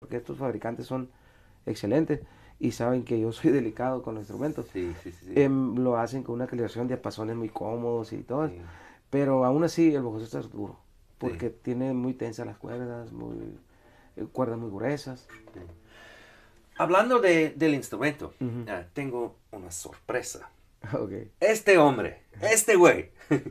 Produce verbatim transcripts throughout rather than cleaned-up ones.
porque estos fabricantes son excelentes y saben que yo soy delicado con los instrumentos. Sí, sí, sí, sí. Em, lo hacen con una calibración de diapasones muy cómodos y todo, Sí, pero aún así el bajo sexto es duro, sí, porque tiene muy tensas las cuerdas, muy, eh, cuerdas muy gruesas. sí. Hablando de, del instrumento, Ujú. ah, tengo una sorpresa. Ok. Este hombre, este güey,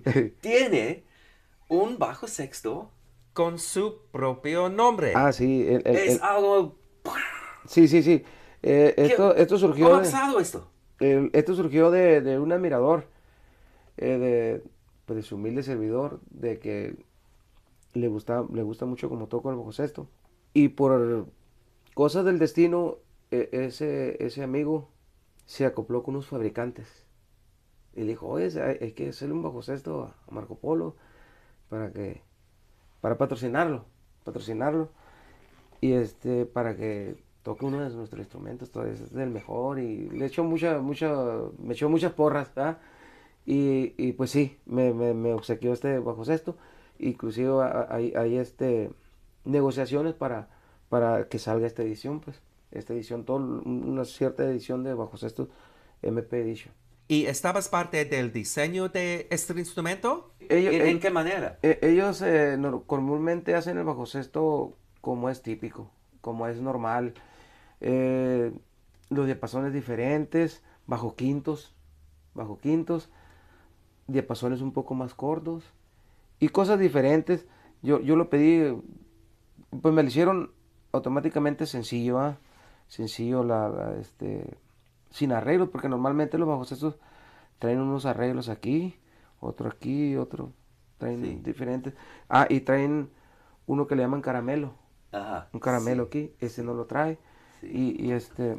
tiene un bajo sexto con su propio nombre. Ah, sí, el, el, Es el- algo... sí, sí, sí. Eh, ¿Qué? esto, esto ¿Cómo surgió ha de, pasado esto? el- esto surgió de, de un admirador, eh, de, pues, de su humilde servidor, de que le gusta, le gusta mucho como toco el bajo sexto. Y por cosas del destino, e- ese, ese amigo se acopló con unos fabricantes. Y le dijo, oye, hay que hacerle un bajo sexto a Marco Polo para que, para patrocinarlo, patrocinarlo. Y este, para que toque uno de nuestros instrumentos, todo es del mejor. Y le echó mucha, mucha, me echó muchas porras, ¿verdad? Y, y pues sí, me, me, me obsequió este bajo sexto. Inclusive hay, hay este, negociaciones para, para que salga esta edición, pues. Esta edición, todo, una cierta edición de bajo sexto M P Edition. ¿Y estabas parte del diseño de este instrumento? Ellos, ¿En, en eh, qué manera? eh, ellos eh, nor- comúnmente hacen el bajo sexto como es típico, como es normal. Eh, los diapasones diferentes, bajo quintos, bajo quintos, diapasones un poco más cortos y cosas diferentes. Yo, yo lo pedí, pues me lo hicieron automáticamente sencillo, ¿ah? Sencillo, la, la, este, sin arreglos, porque normalmente los bajos estos traen unos arreglos aquí, otro aquí, otro, traen Sí. diferentes. Ah, y traen uno que le llaman caramelo, Ajá. un caramelo Sí. aquí, ese Sí. no lo trae. Sí. Y, y este,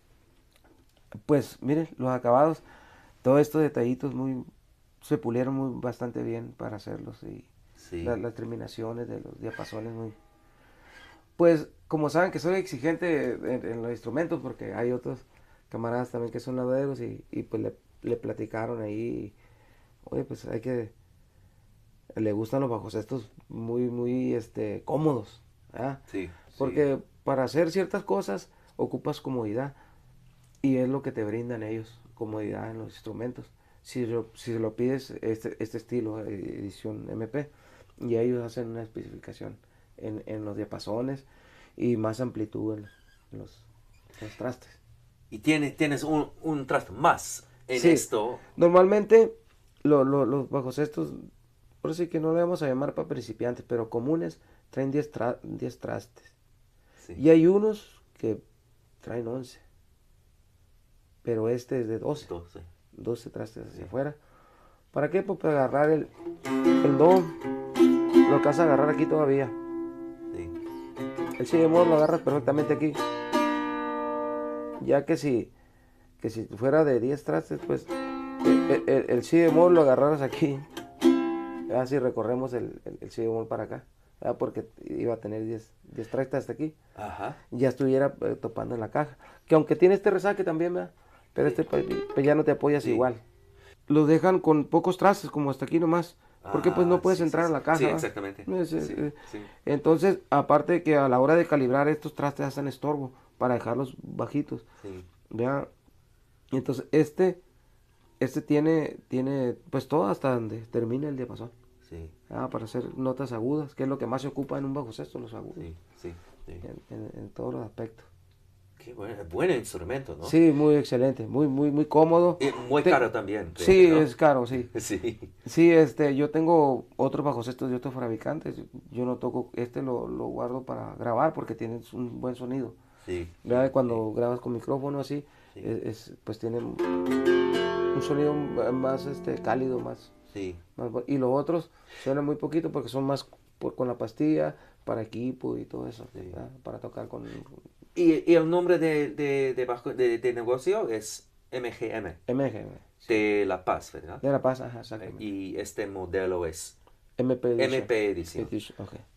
pues miren, los acabados, todos estos detallitos muy, se pulieron muy bastante bien para hacerlos y la- Sí. las terminaciones de los diapasones muy, pues como saben que soy exigente en, en los instrumentos porque hay otros camaradas también que son laderos y, y pues le, le platicaron ahí, oye pues hay que, le gustan los bajos estos muy, muy este, cómodos, ¿verdad? Sí. Sí. Porque para hacer ciertas cosas ocupas comodidad. Y es lo que te brindan ellos, comodidad en los instrumentos. Si, lo, si lo pides este, este estilo, eh, edición M P, y ellos hacen una especificación en, en los diapasones y más amplitud en, en los, los trastes. Y tienes, tienes un, un trasto más en Sí, esto. normalmente lo, lo, los bajos estos, por sí que no le vamos a llamar para principiantes, pero comunes, traen diez tra diez trastes. Sí. Y hay unos que traen once, pero este es de doce Doce. doce trastes hacia Sí. afuera. ¿Para qué? Pues para agarrar el, el do, lo que vas a agarrar aquí todavía. Sí. El si bemol lo agarras perfectamente aquí. Ya que si, que si fuera de diez trastes, pues el, el, el si bemol lo agarraras aquí. Así recorremos el, el, el si bemol para acá. ¿Verdad? Porque iba a tener diez trastes hasta aquí. Ajá. Ya estuviera eh, topando en la caja. Que aunque tiene este resaque también, ¿verdad? Pero Sí. este pues, pues ya no te apoyas Sí. igual. Lo dejan con pocos trastes, como hasta aquí nomás. Porque pues Ah, no puedes sí, sí, entrar a sí. la Sí, caja, ¿va? exactamente. Es, eh, Sí, eh, sí. Entonces, aparte de que a la hora de calibrar estos trastes hacen estorbo para dejarlos bajitos. Sí. ¿Vea? Entonces, este, este tiene, tiene pues todo hasta donde termina el diapasón. Sí. ¿Verdad? Para hacer notas agudas, que es lo que más se ocupa en un bajo sexto, los agudos. Sí. Sí. Sí. En, en, en todos los aspectos. Qué buen, buen instrumento, ¿no? Sí, muy excelente, muy, muy, muy cómodo. Y muy Te- caro también, creo que, sí, ¿no? es caro, sí. Sí. Sí, este, yo tengo otros bajos estos de otros fabricantes. Yo no toco, este lo, lo guardo para grabar porque tiene un buen sonido. Sí. ¿Verdad? Sí. Cuando grabas con micrófono así, Sí. es, es- pues tiene un sonido más este, cálido, más, Sí. más bu- y los otros suenan muy poquito porque son más por- con la pastilla, para equipo y todo eso, Sí. ¿verdad? Para tocar con Y, y el nombre de, de, de, bajo- de, de negocio es M G M, M G M, sí. de La Paz, ¿verdad? De La Paz, ajá, Eh, exactamente. Y este modelo es M P Edition. M P Edición. Edition, ok.